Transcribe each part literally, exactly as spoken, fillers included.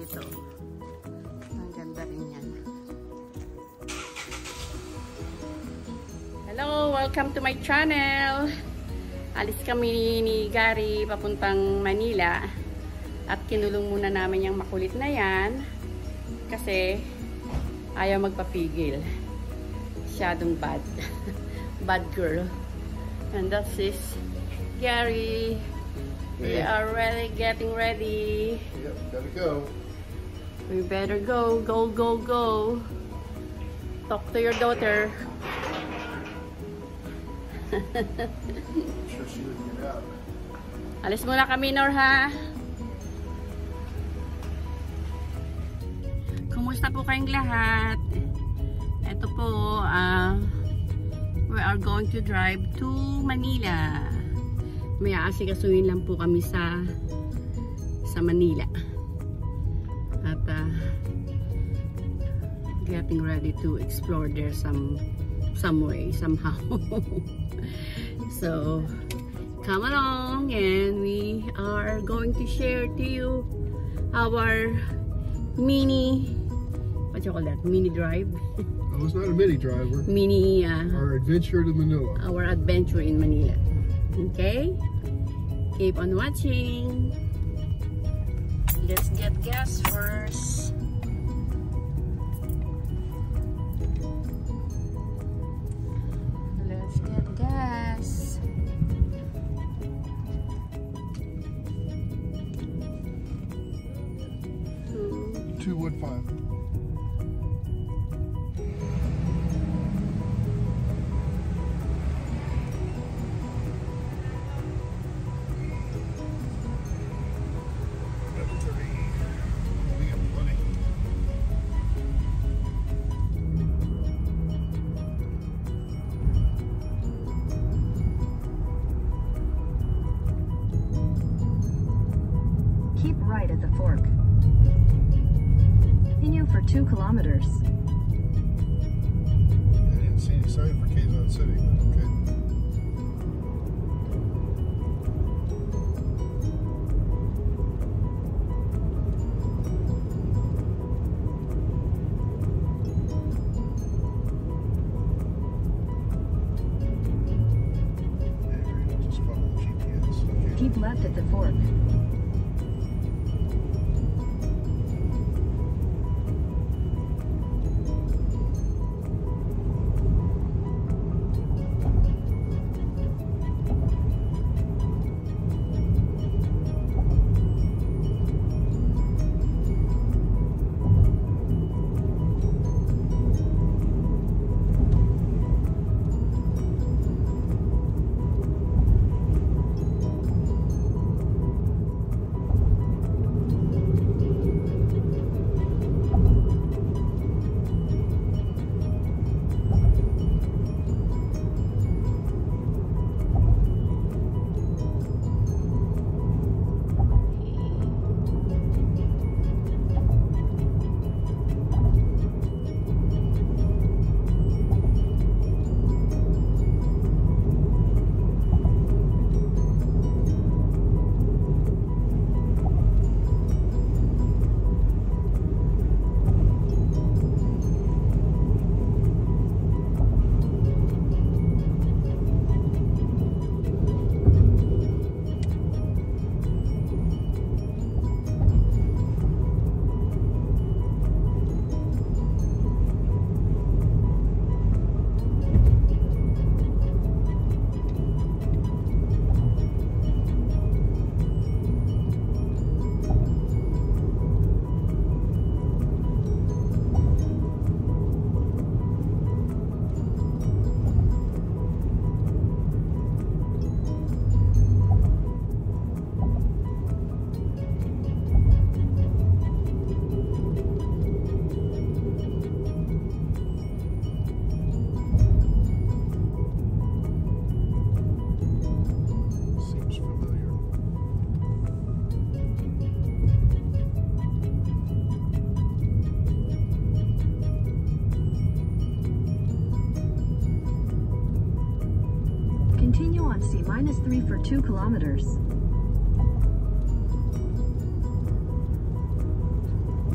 ito. Ang ganda rin yan. Hello! Welcome to my channel! Alis kami ni Gary papuntang Manila. At kinulong muna namin yung makulit na yan. Kasi ayaw magpapigil. Masyadong bad. Bad girl. And that's this Gary. We are really getting ready. Yep, gotta go. We better go. Go, go, go. Talk to your daughter. Sure she would get out. Alis muna kami, Nor, ha? Kumusta po kayong lahat? Ito po, ah, uh, we are going to drive to Manila. May aasikasuhin lang po kami sa sa Manila. At uh, getting ready to explore there some some way, somehow. So, come along and we are going to share to you our mini, what you call that? Mini drive. Oh, it's not a mini driver. Mini, uh, our adventure to Manila. Our adventure in Manila. Okay? Keep on watching. Let's get gas first. Let's get gas. Two. Two wood five. Keep right at the fork. Continue for two kilometers. I didn't see any sign for Quezon City, but okay. Yeah, just follow the G P S. Okay. Keep left at the fork. minus three for two kilometers.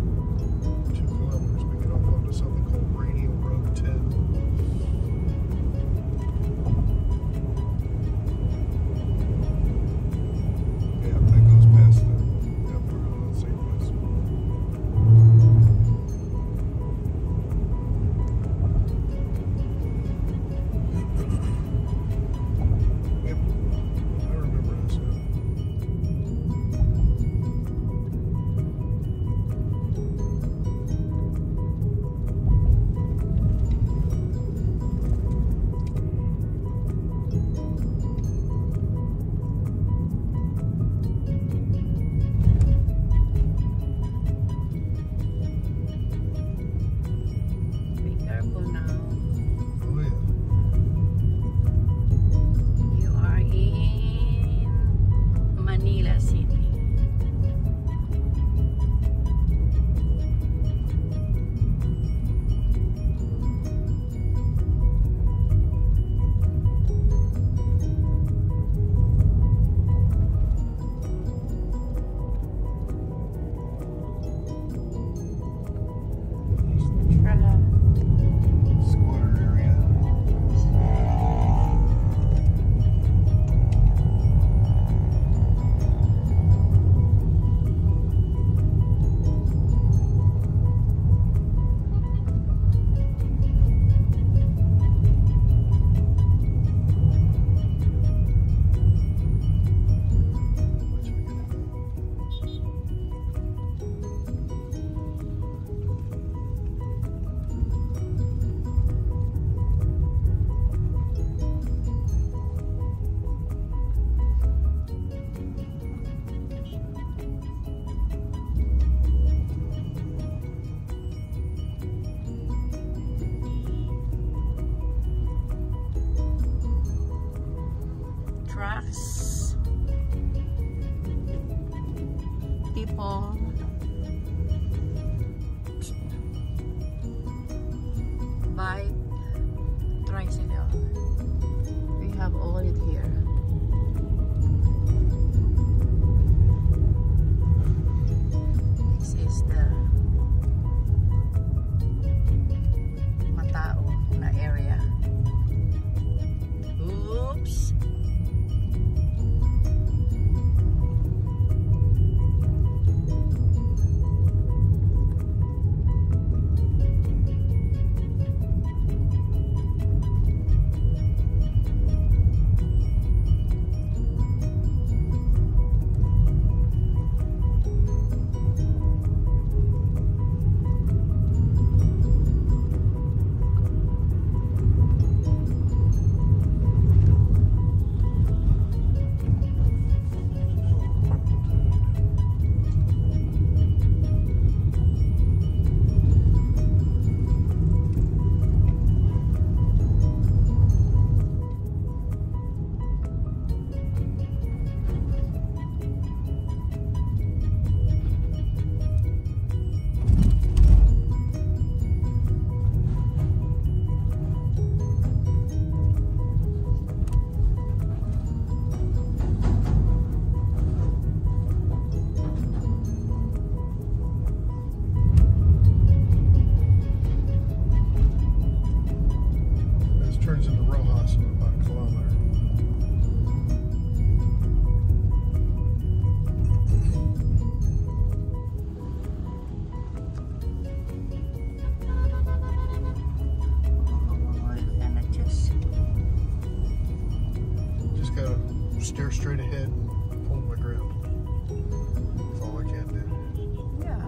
bike, tricycle. We have all it here. This is the matao na area. Oops. Steer straight ahead and hold my ground. That's all I can do. Yeah.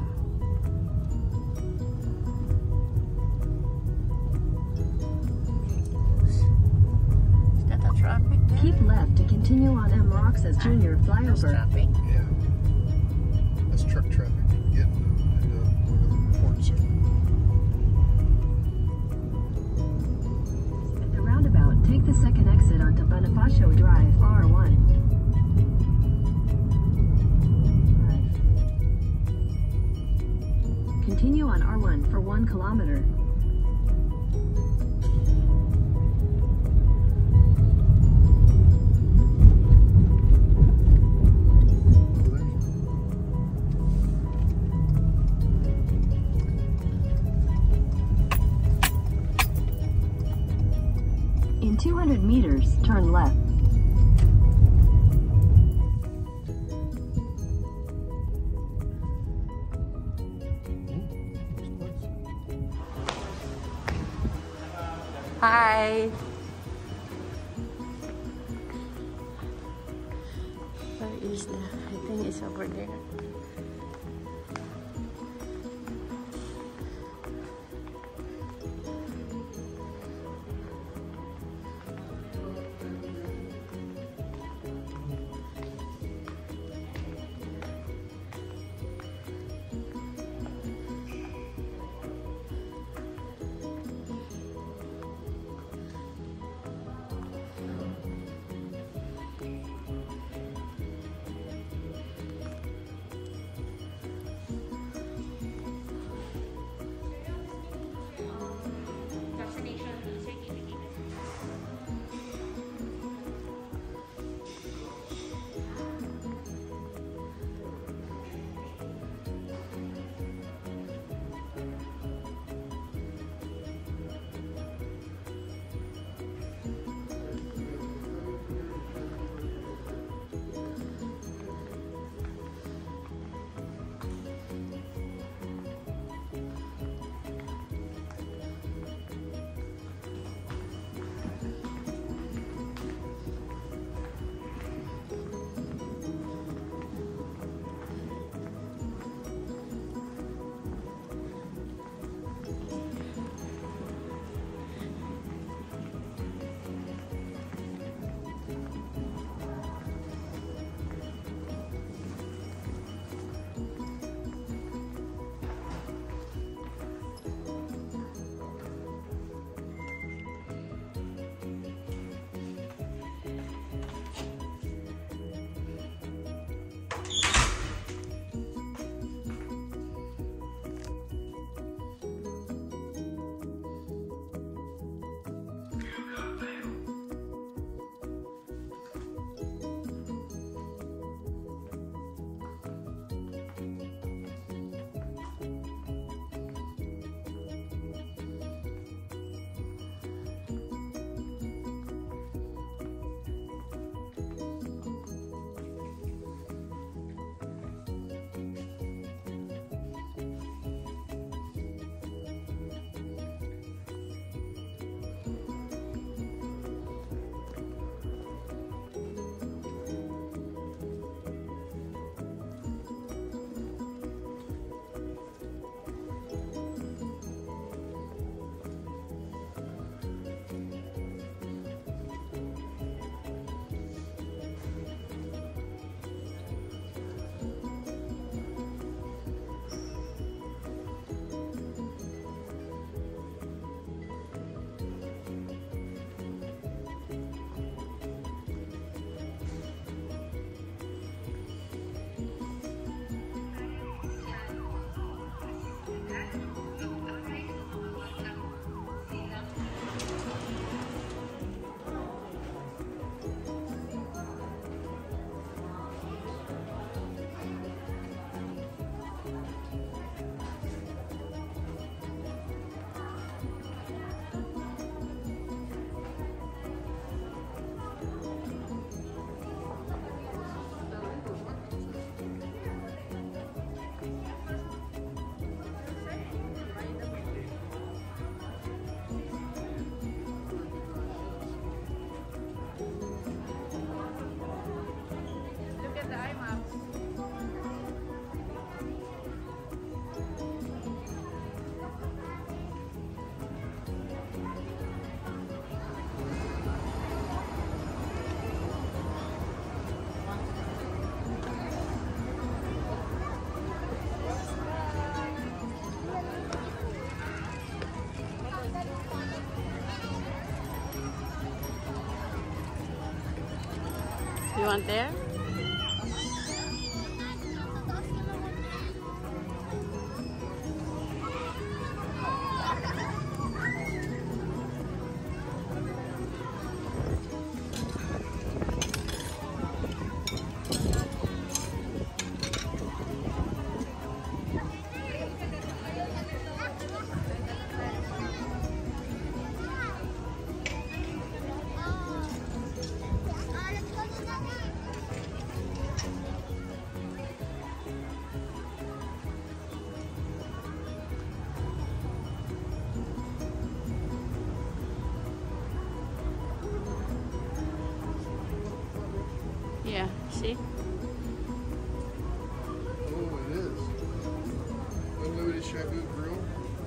Is that a traffic there? Keep left to continue on M. Roxas Junior There's flyover. traffic. Yeah. That's truck traffic getting into the port center. At the roundabout, take the second exit onto Bonifacio Drive, R one. Continue on R one for one kilometer. In two hundred meters, turn left. Hi. Where is the? I think it's over there. You want there? Yeah, see? Oh, it is. Unlimited shabu grill.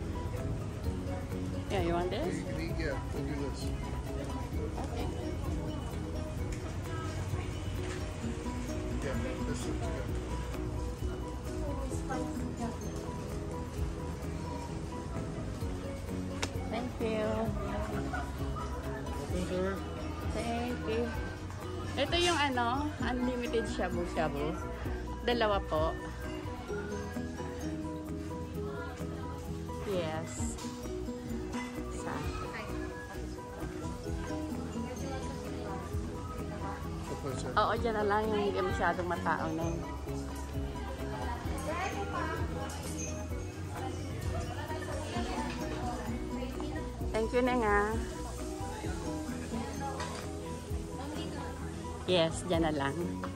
Yeah, you want You this? can eat, yeah, we'll do this. Okay. Yeah, this is good. Thank you. Open door. Thank you. Ito yung ano, unlimited shabu-shabu. Dalawa po. Yes. Sa. Oo, dyan na lang yung hindi masyadong matao na yun. Thank you, Nenga. Yes, dyan na lang.